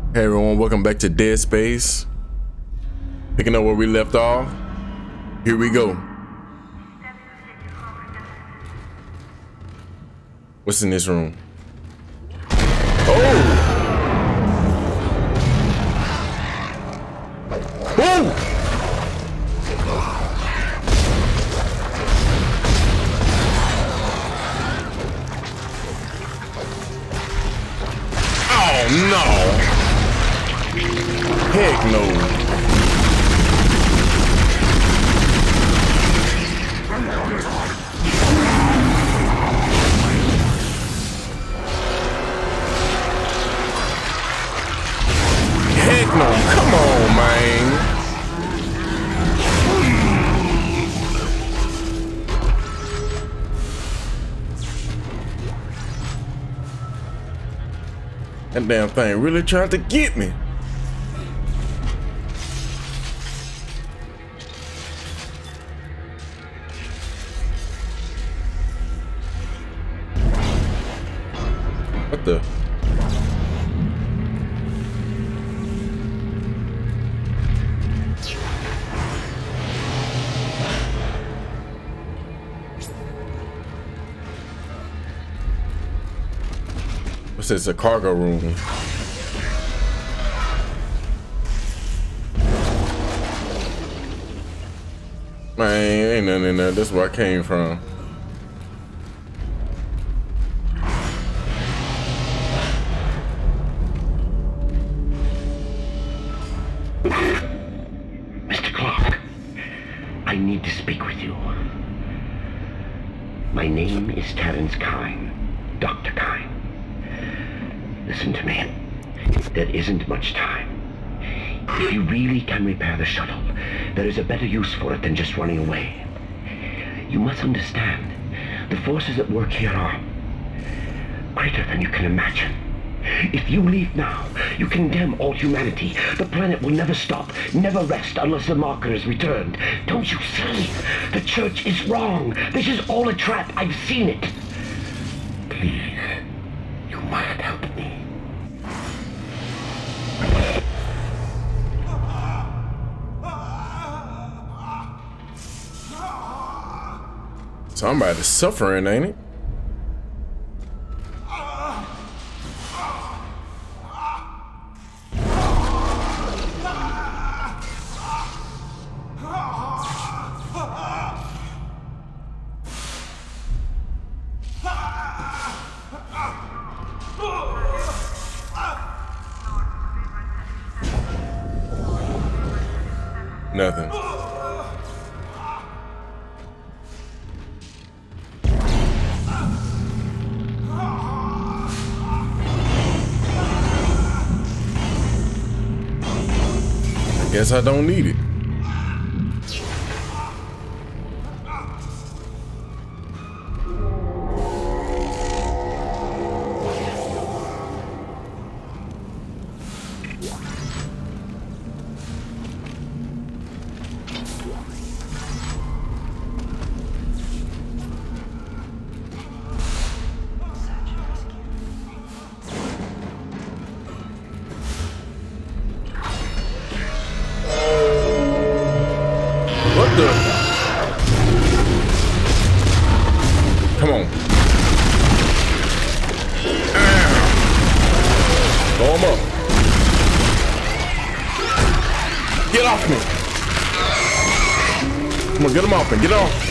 Hey everyone, welcome back to Dead Space. Picking up where we left off. Here we go. What's in this room? Oh! Whoa! Oh no! Heck no. Heck no. Come on, man. That damn thing really tried to get me. What the? What's this? A cargo room. Man, ain't nothing in there. That's where I came from. Mr. Clark, I need to speak with you. My name is Terrence Kyne, Dr. Kyne. Listen to me. There isn't much time. If you really can repair the shuttle, there is a better use for it than just running away. You must understand, the forces at work here are greater than you can imagine. If you leave now, you condemn all humanity. The planet will never stop, never rest unless the marker is returned. Don't you see? The church is wrong. This is all a trap. I've seen it. Please, you must help me. Somebody's suffering, ain't it? Nothing. I guess I don't need it. Come on. Throw him up. Get off me. Come on, get him off me. Get off.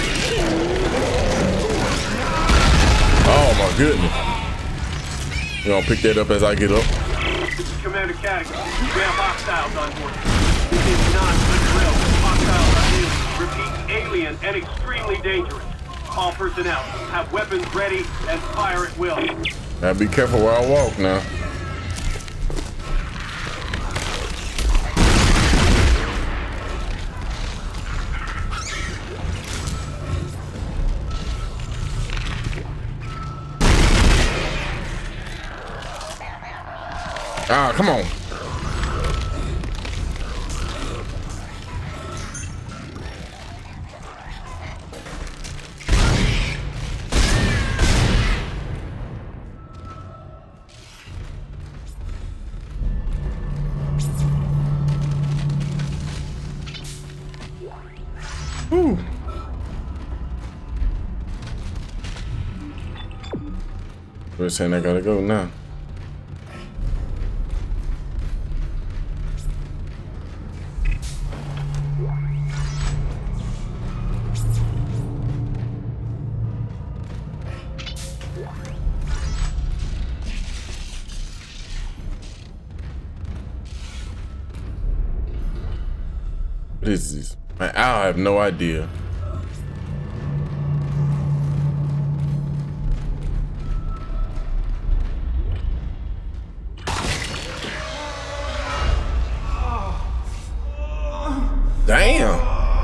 Oh my goodness. You gonna pick that up as I get up? This is Commander Caddigan. We have hostiles on board. This is non-drill. Hostile alien. Repeat, alien and extremely dangerous. All personnel have weapons ready and fire at will. Now be careful where I walk now. Ah, come on. Whew. We're saying I gotta go now. What is this? Man, I have no idea. Damn.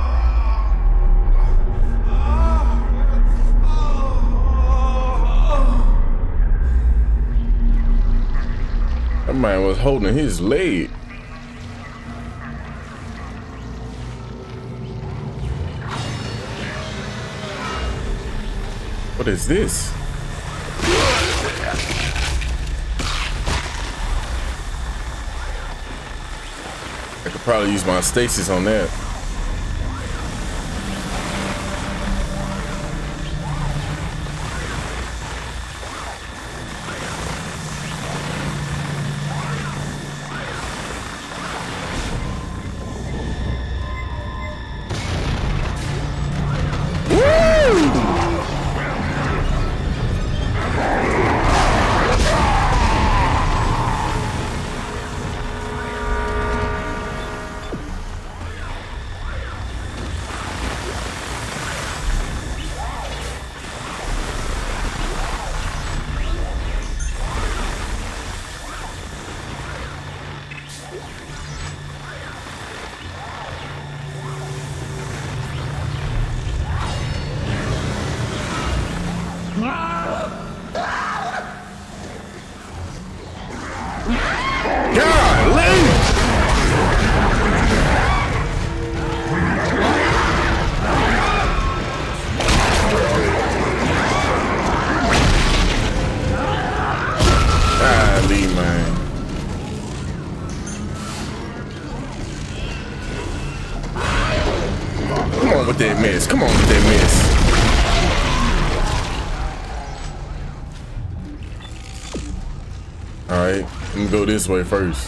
That man was holding his leg. What is this? I could probably use my stasis on that. Come on with that mess. All right, let me go this way first.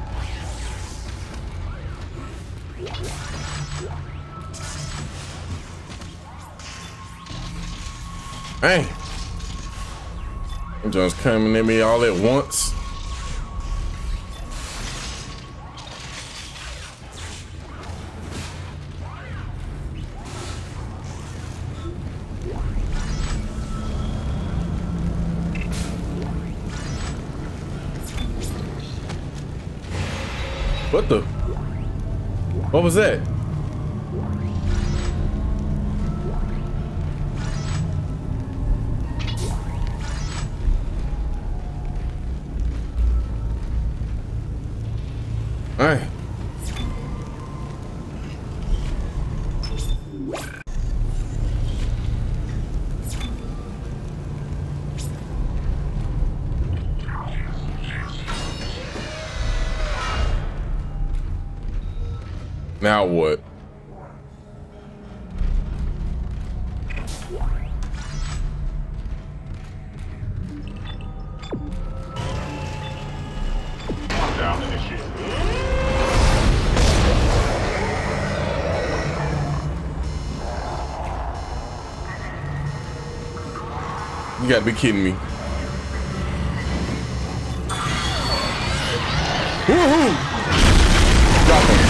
Hey, I'm just coming at me all at once. What the? What was that? All right. Now what? You gotta be kidding me. Woohoo! Drop him.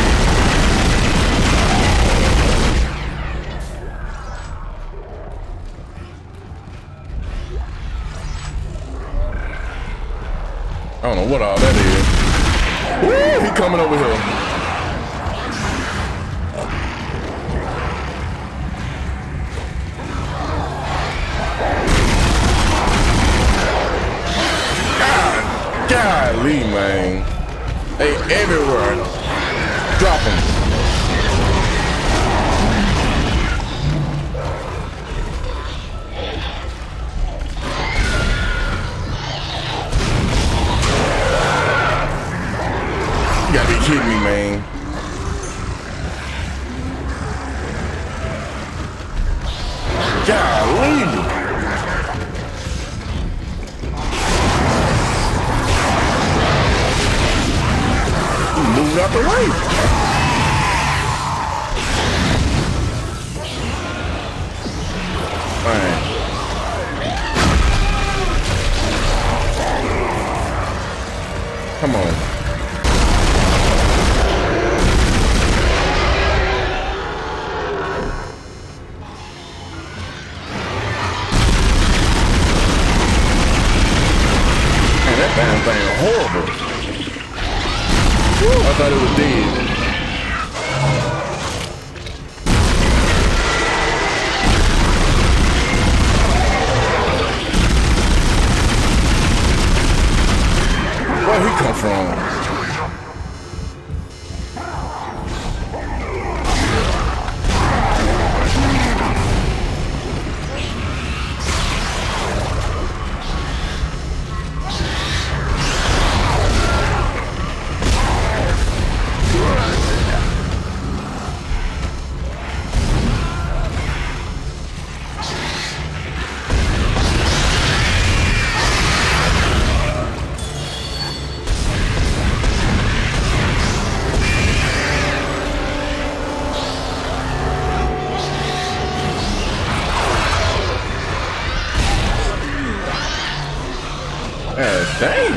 I don't know what all that is. Woo! He coming over here. Golly, man. They everywhere. Drop them. You gotta be kidding me, man. Golly. Moving out the way. All right. Come on. Man, that damn thing is horrible. Woo, I thought it was dead. Where he come from? Dang.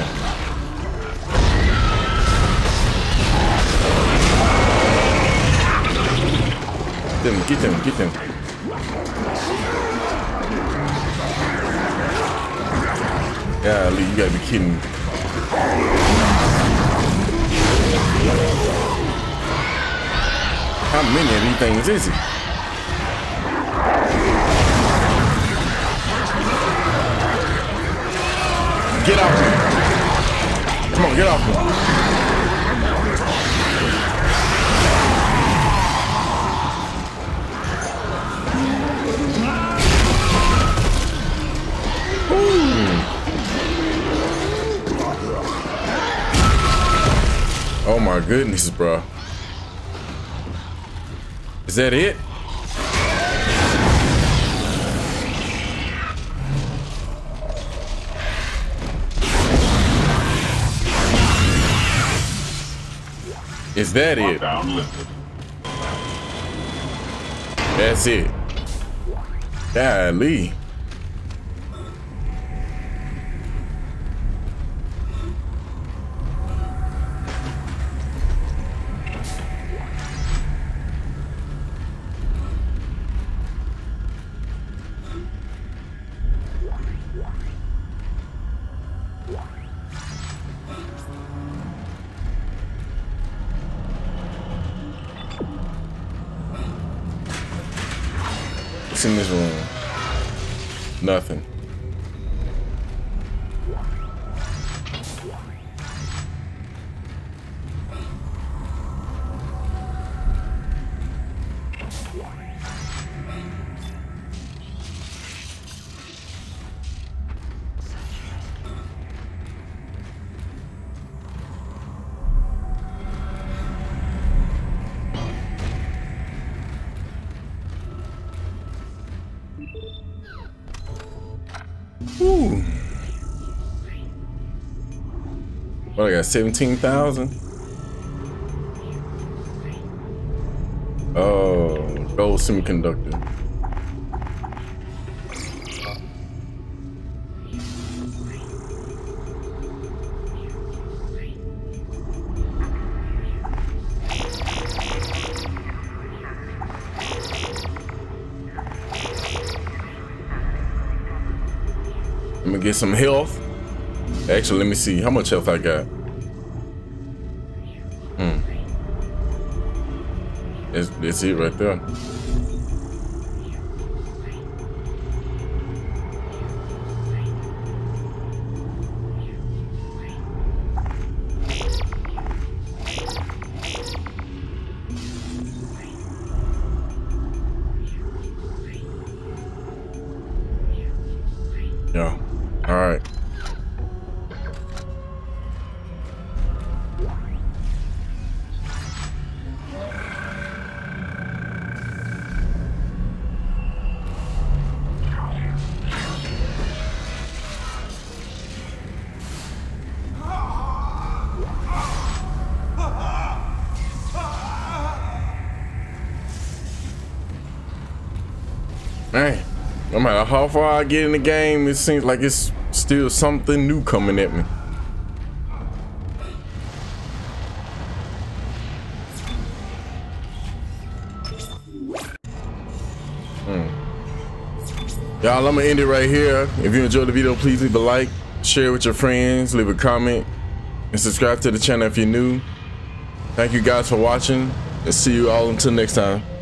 Get them. Golly, you gotta be kidding me. How many of these things is it? Get off me. Come on, get off me. Oh my goodness, bro. Is that it? Is that it? That's it. Golly. What's in this room? Nothing. Ooh. What, I got 17,000? Oh, gold semiconductor. Let me get some health. Actually, let me see how much health I got. That's it right there. Yeah. All right. Man, no matter how far I get in the game, it seems like it's still something new coming at me. Y'all, I'm gonna end it right here. If you enjoyed the video, please leave a like, share with your friends, leave a comment, and subscribe to the channel if you're new. Thank you guys for watching, and see you all until next time.